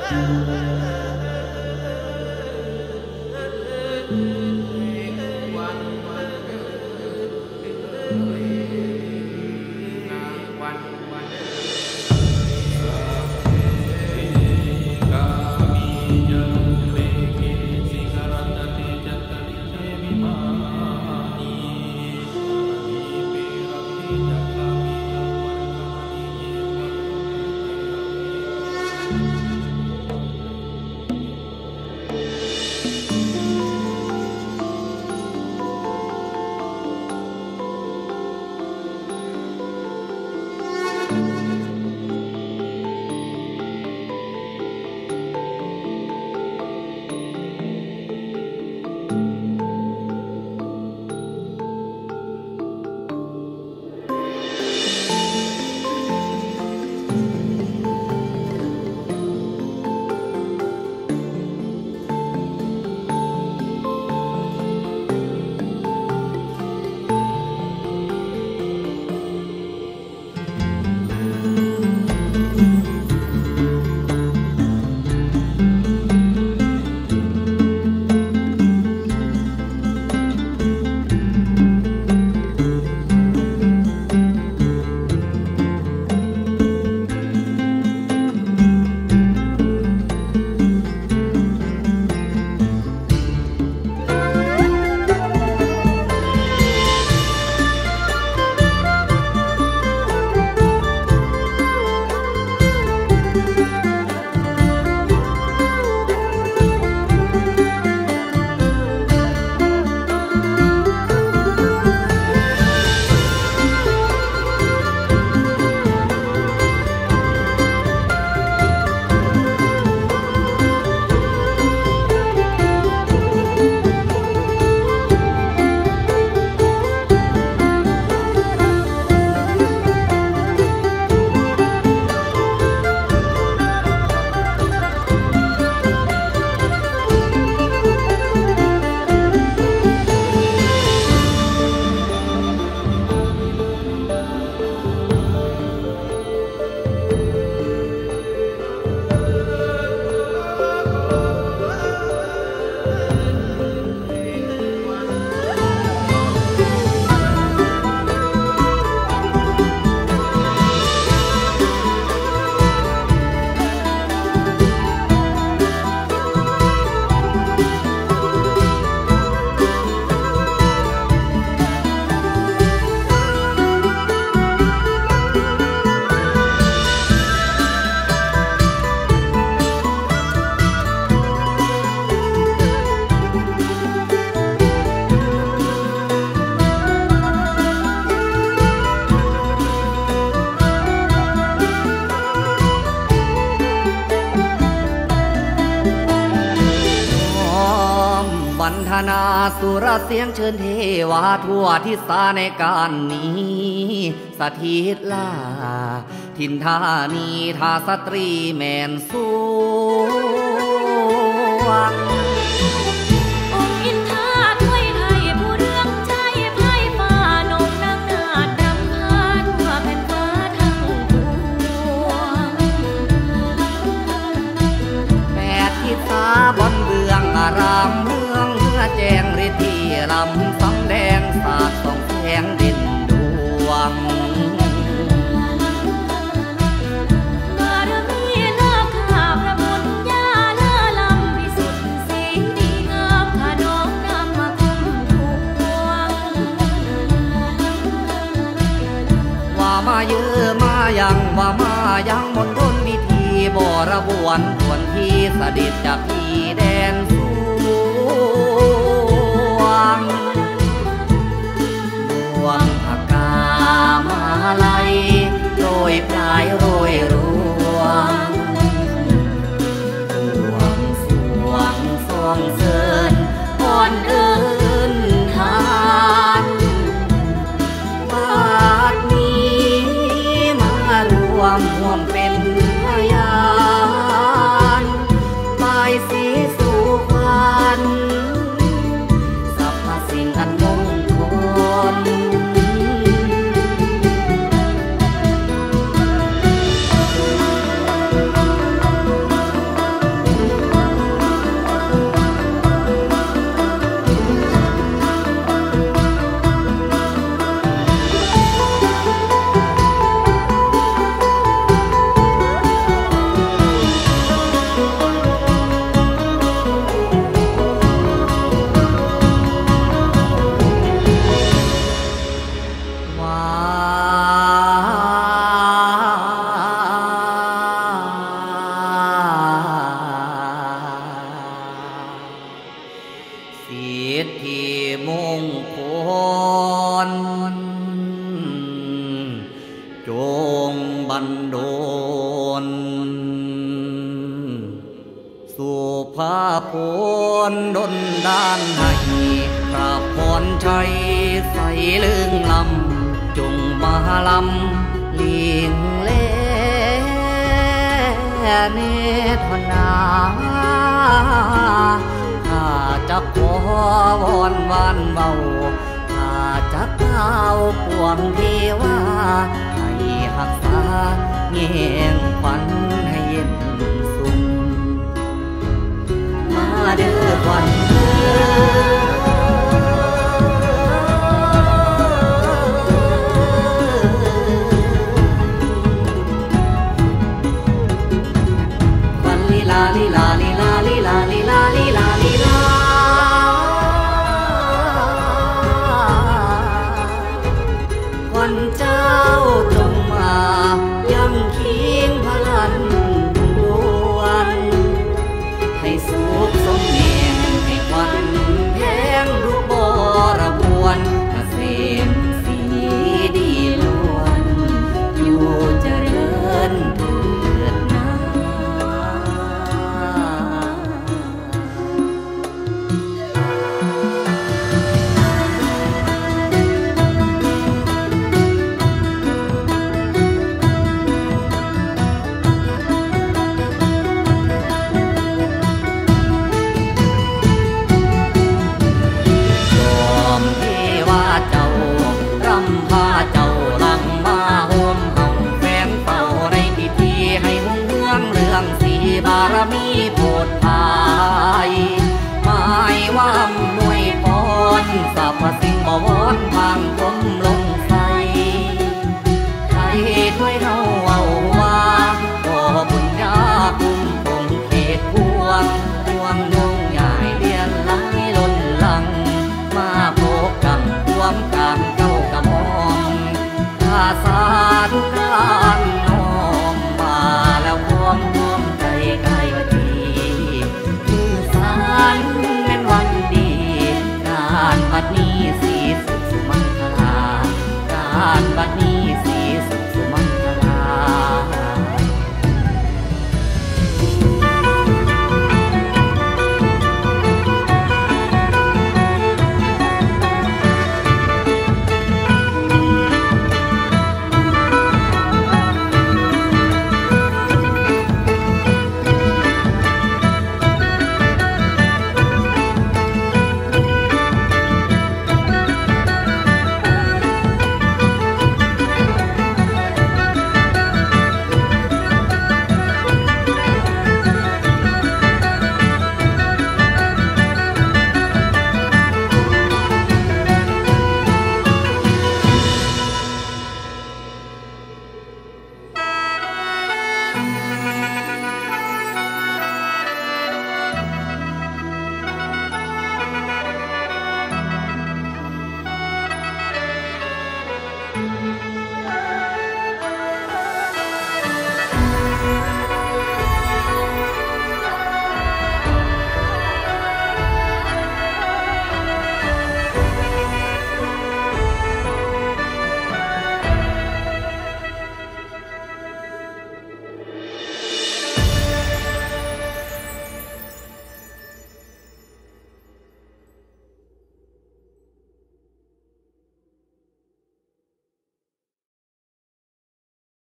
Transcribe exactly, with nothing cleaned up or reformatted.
นาสุรเสียงเชิญเทวาทั่วทิศาในการนี้สถิตลาทินธานีทาสตรีแมนสวงองค์อินทาถ้วยไทยผู้เรื่องใจไพ่ฟ้านงนางนาดรำพาทั่วแผ่นฟ้าทั้งปวงแปดทิศาบนเบืองอารามเมืองเมื่อแจ้งฤทธิลำสำแดงสาดส่องแสงเด่นดวงบารมีเลิศข้าพระบุญญาเลิศลำพิสุทธิ์สีดีงามข้าน้องนำมาคุ้มครองว่ามาเยอะมายังว่ามายังมณฑลพิธีบรบวนทวนที่เสด็จจากที่แดนสวงดวงผักกามาลัยโรยปลายโรยรวงดวงสวงทรงเสริญอ่อนเอิญทานบาดนี้มารวมห่วมเป็นพยานบายสีสู่ควันสรรพสิ่งอันมงคลสู่ภาโพนดนด้านให้กราบพรชัยใส่เลื่องลำจงมาลำเลียงเล่เนธนาข้าจะขอวอนวานเบาข้าจะก้าวปวงเทวาให้หักษาเงียงขวัญให้เย็นสุขมาเด้อขวัญเด้อลาลีลาลีลาลีลาลีลาลีลาลีลาวันเจ้าจงมายังคิงพลันดวนให้สุขสมเนียงให้ควันแพงรูปบรบวนเกษมสีดีล้วนอยู่เจริญบารมีโพดพายหมายว่าหน่วยพรสรรพสิ่งบวรพังคมลงใสใครด้วยเฮาเอา